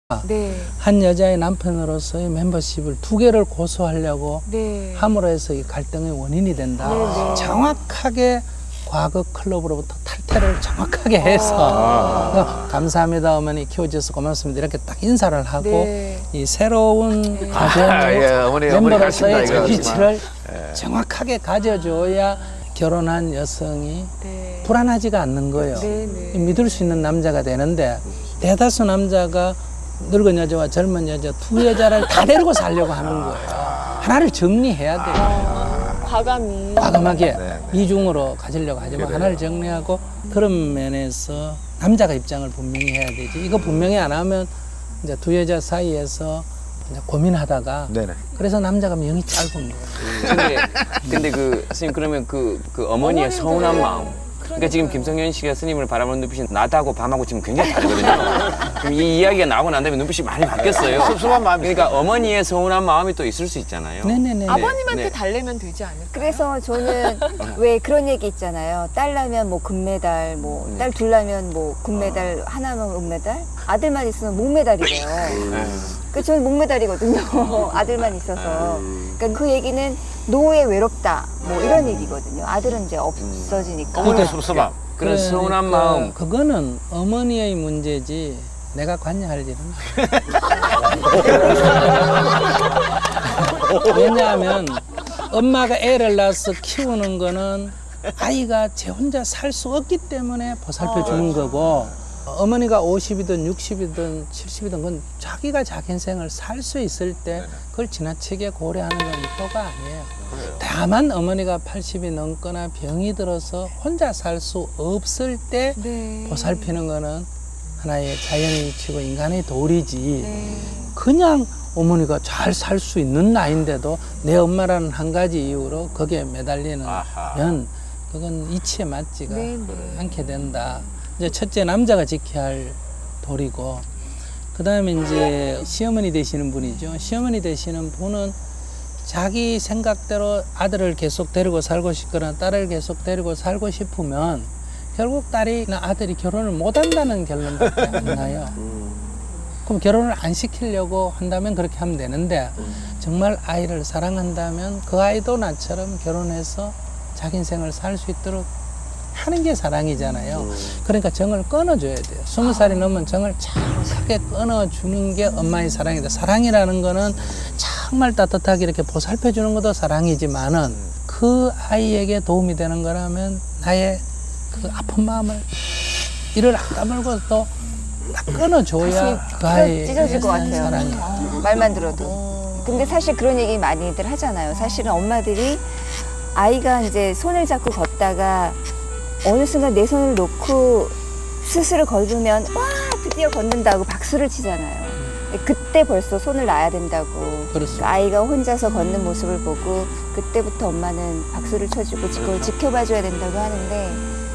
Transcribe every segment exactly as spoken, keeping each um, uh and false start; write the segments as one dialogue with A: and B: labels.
A: 네.
B: 한 여자의 남편으로서의 멤버십을 두 개를 고수하려고
A: 네.
B: 함으로 해서 이 갈등의 원인이 된다.
A: 네, 네.
B: 정확하게 과거 클럽으로부터 탈퇴를 정확하게 해서 아. 감사합니다 어머니 키워줘서 고맙습니다 이렇게 딱 인사를 하고
A: 네.
B: 이 새로운
A: 네.
B: 가정의
C: 아, 예, 어머니,
B: 멤버로서의
C: 어머니
B: 자기 위치를
C: 예.
B: 정확하게 가져줘야 결혼한 여성이
A: 네.
B: 불안하지가 않는 거예요.
A: 네, 네.
B: 믿을 수 있는 남자가 되는데 대다수 남자가 늙은 여자와 젊은 여자 두 여자를 다 데리고 살려고 하는 거예요. 하나를 정리해야 돼요.
A: 아, 과감히.
B: 과감하게
C: 네, 네.
B: 이중으로 가지려고 하지만
C: 그래요.
B: 하나를 정리하고 그런 면에서 남자가 입장을 분명히 해야 되지. 이거 분명히 안 하면 이제 두 여자 사이에서 이제 고민하다가
C: 네네.
B: 그래서 남자가 명이 짧은 거예요.
D: 근데, 근데 그 스님 그러면 그, 그 어머니의
A: 어머니도
D: 서운한
A: 그래요.
D: 마음. 그러니까 지금 김성현 씨가 스님을 바라보는 눈빛이 낮하고 밤하고 지금 굉장히 다르거든요. 지금 이 이야기가 나오고 난 다음에 눈빛이 많이 바뀌었어요.
C: 섭섭한 마음이
D: 그러니까 어머니의 서운한 마음이 또 있을 수 있잖아요.
B: 네네네.
A: 아버님한테
D: 네.
A: 달래면 되지 않을까요?
E: 그래서 저는 왜 그런 얘기 있잖아요. 딸 나면 뭐 금메달, 뭐 딸 둘 나면 뭐 금메달, 하나면 은메달, 아들만 있으면 목메달이래요. 그 저는 목메달이거든요. 아들만 있어서. 그러니까 그 얘기는 노후에 외롭다, 뭐 이런 얘기거든요. 아들은 이제 없어지니까.
C: 어머니 섭섭함.
D: 그런 서운한
B: 그러니까
D: 마음.
B: 그거는 어머니의 문제지 내가 관여할 일은 왜냐하면 엄마가 애를 낳아서 키우는 거는 아이가 제 혼자 살 수 없기 때문에 보살펴 주는 거고 어머니가 오십이든 육십이든 칠십이든 그건 자기가 자기 인생을 살 수 있을 때 그걸 지나치게 고려하는 건 효가 아니에요. 다만 어머니가 팔십이 넘거나 병이 들어서 혼자 살 수 없을 때
A: 네.
B: 보살피는 거는 하나의 자연의 이치고 인간의 도리지.
A: 네.
B: 그냥 어머니가 잘 살 수 있는 나이인데도 내 엄마라는 한 가지 이유로 거기에 매달리는
C: 아하.
B: 면 그건 이치에 맞지가
A: 네, 네.
B: 않게 된다. 이제 첫째 남자가 지켜야 할 도리고 그 다음에 이제 시어머니 되시는 분이죠. 시어머니 되시는 분은 자기 생각대로 아들을 계속 데리고 살고 싶거나 딸을 계속 데리고 살고 싶으면 결국 딸이나 아들이 결혼을 못 한다는 결론밖에 안 나요. 그럼 결혼을 안 시키려고 한다면 그렇게 하면 되는데 정말 아이를 사랑한다면 그 아이도 나처럼 결혼해서 자기 인생을 살 수 있도록 하는 게 사랑이잖아요. 그러니까 정을 끊어줘야 돼요. 스무 살이 넘으면 정을 정확하게 끊어주는 게 엄마의 사랑이다. 사랑이라는 거는 정말 따뜻하게 이렇게 보살펴주는 것도 사랑이지만은 그 아이에게 도움이 되는 거라면 나의 그 아픈 마음을 이를 안 다물고 또 딱 끊어줘야 그 아이의
E: 찢어질 것 같아요.
B: 사랑이.
E: 어, 말만 들어도. 근데 사실 그런 얘기 많이들 하잖아요. 사실은 엄마들이 아이가 이제 손을 잡고 걷다가 어느 순간 내 손을 놓고 스스로 걸으면 와 드디어 걷는다고 박수를 치잖아요. 그때 벌써 손을 놔야 된다고.
B: 그렇습니다.
E: 아이가 혼자서 걷는 모습을 보고 그때부터 엄마는 박수를 쳐주고 그걸 지켜봐줘야 된다고 하는데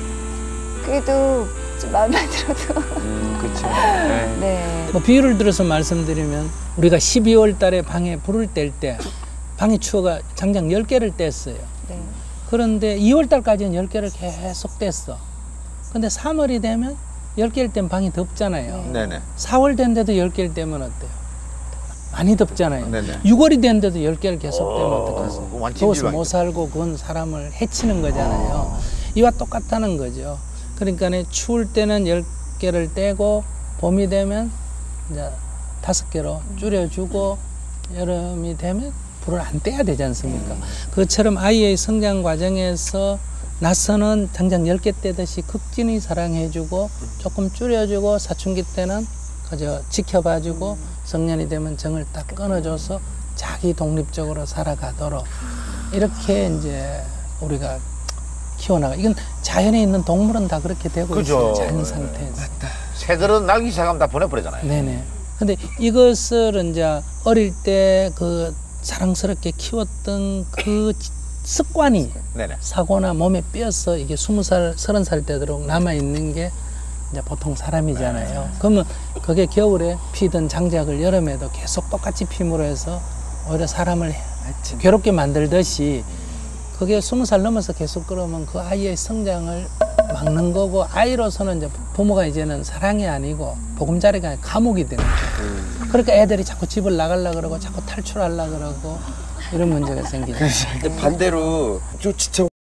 E: 그래도 좀 마음만 들어도
D: 음, 그렇죠. 네.
E: 네.
B: 뭐 비유를 들어서 말씀드리면 우리가 십이월 달에 방에 불을 뗄 때 방이 추워가 장작 열 개를 뗐어요.
E: 네.
B: 그런데 이월 달까지는 열 개를 계속 뗐어. 근데 삼월이 되면 열 개를 떼면 방이 덥잖아요.
C: 네네.
B: 사월 된데도 열 개를 떼면 어때요? 많이 덥잖아요.
C: 네네.
B: 유월이 됐는데도 열 개를 계속 떼면 어떡하세요?
C: 그거 완전
B: 더워서
C: 찜질방이다.
B: 못 살고 그건 사람을 해치는 거잖아요. 이와 똑같다는 거죠. 그러니까 추울 때는 열 개를 떼고 봄이 되면 이제 다섯 개로 줄여주고 여름이 되면 불을 안 떼야 되지 않습니까? 그것처럼 아이의 성장 과정에서 낯선은 장작 열 개 떼듯이 극진히 사랑해주고 조금 줄여주고 사춘기 때는 그저 지켜봐주고 성년이 되면 정을 딱 끊어줘서 자기 독립적으로 살아가도록 이렇게 이제 우리가 키워나가. 이건 자연에 있는 동물은 다 그렇게 되고
C: 그죠.
B: 있어요. 자연 상태에서.
C: 새들은 날기 시작하면 다 보내버리잖아요.
B: 네네. 근데 이것을 이제 어릴 때 그 사랑스럽게 키웠던 그 습관이
C: 네네.
B: 사고나 몸에 뼈서 이게 스무 살, 서른 살 되도록 남아있는 게 이제 보통 사람이잖아요. 그러면 그게 겨울에 피던 장작을 여름에도 계속 똑같이 핌으로 해서 오히려 사람을 괴롭게 만들듯이 그게 스무 살 넘어서 계속 그러면 그 아이의 성장을 막는 거고 아이로서는 이제 부모가 이제는 사랑이 아니고 보금자리가 아니고 감옥이 되는 거예요. 그러니까 애들이 자꾸 집을 나가려고 그러고 자꾸 탈출하려고 그러고 이런 문제가 생기죠.
F: 근데 반대로 좀 지쳐